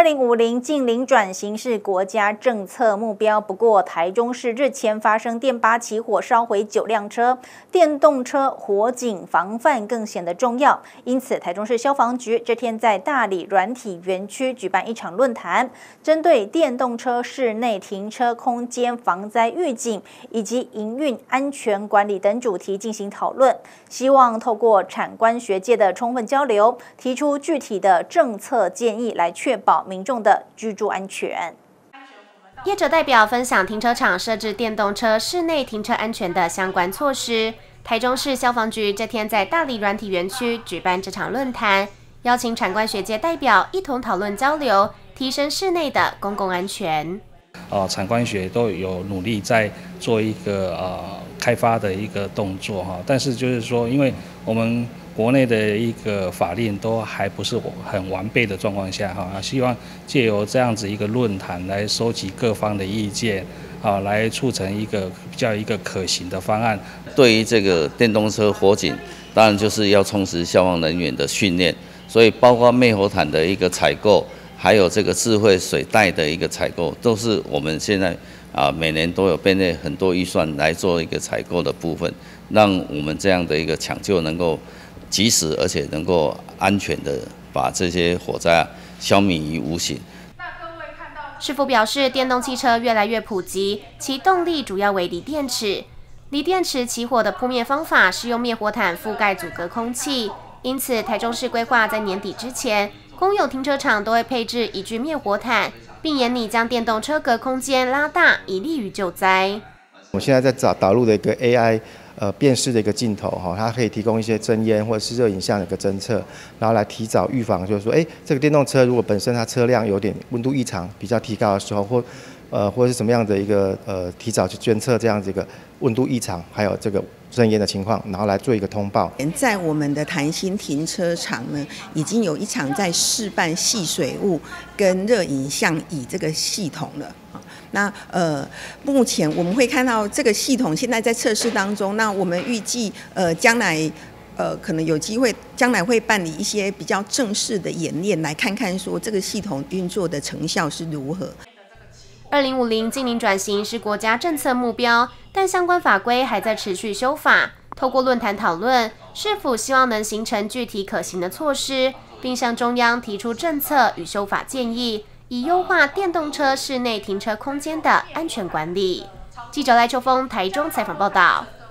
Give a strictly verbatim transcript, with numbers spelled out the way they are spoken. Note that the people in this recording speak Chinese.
二零五零净零转型是国家政策目标，不过台中市日前发生电八起火，烧毁九辆车，电动车火警防范更显得重要。因此，台中市消防局这天在大里软体园区举办一场论坛，针对电动车室内停车空间防灾预警以及营运安全管理等主题进行讨论，希望透过产官学界的充分交流，提出具体的政策建议来确保民众的居住安全。 业者代表分享停车场设置电动车室内停车安全的相关措施。台中市消防局这天在大里软体园区举办这场论坛，邀请产官学界代表一同讨论交流，提升室内的公共安全。 呃，产官学都有努力在做一个呃开发的一个动作哈，但是就是说，因为我们国内的一个法令都还不是很完备的状况下哈，希望借由这样子一个论坛来收集各方的意见，啊，来促成一个比较一个可行的方案。 对于这个电动车火警，当然就是要充实消防人员的训练，所以包括灭火毯的一个采购，还有这个智慧水袋的一个采购，都是我们现在啊每年都有编列很多预算来做一个采购的部分，让我们这样的一个抢救能够及时，而且能够安全的把这些火灾消弭于无形。 市府表示，电动汽车越来越普及，其动力主要为锂电池。锂电池起火的扑灭方法是用灭火毯覆盖阻隔空气，因此台中市规划在年底之前，公有停车场都会配置一具灭火毯，并研拟将电动车隔空间拉大，以利于救灾。 我现在在导导入的一个 A I。呃，辨识的一个镜头哈，它可以提供一些侦烟或者是热影像的一个侦测，然后来提早预防，就是说，哎，这个电动车如果本身它车辆有点温度异常比较提高的时候，或呃或者是什么样的一个呃提早去监测这样子一个温度异常，还有这个侦烟的情况，然后来做一个通报。 在我们的弹性停车场呢，已经有一场在示范细水雾跟热影像仪这个系统了。那呃，目前我们会看到这个系统现在在测试当中。那我们预计呃，将来呃，可能有机会将来会办理一些比较正式的演练，来看看说这个系统运作的成效是如何。 二零五零净零转型是国家政策目标，但相关法规还在持续修法。透过论坛讨论，是否希望能形成具体可行的措施，并向中央提出政策与修法建议，以优化电动车室内停车空间的安全管理。记者赖秋峰台中采访报道。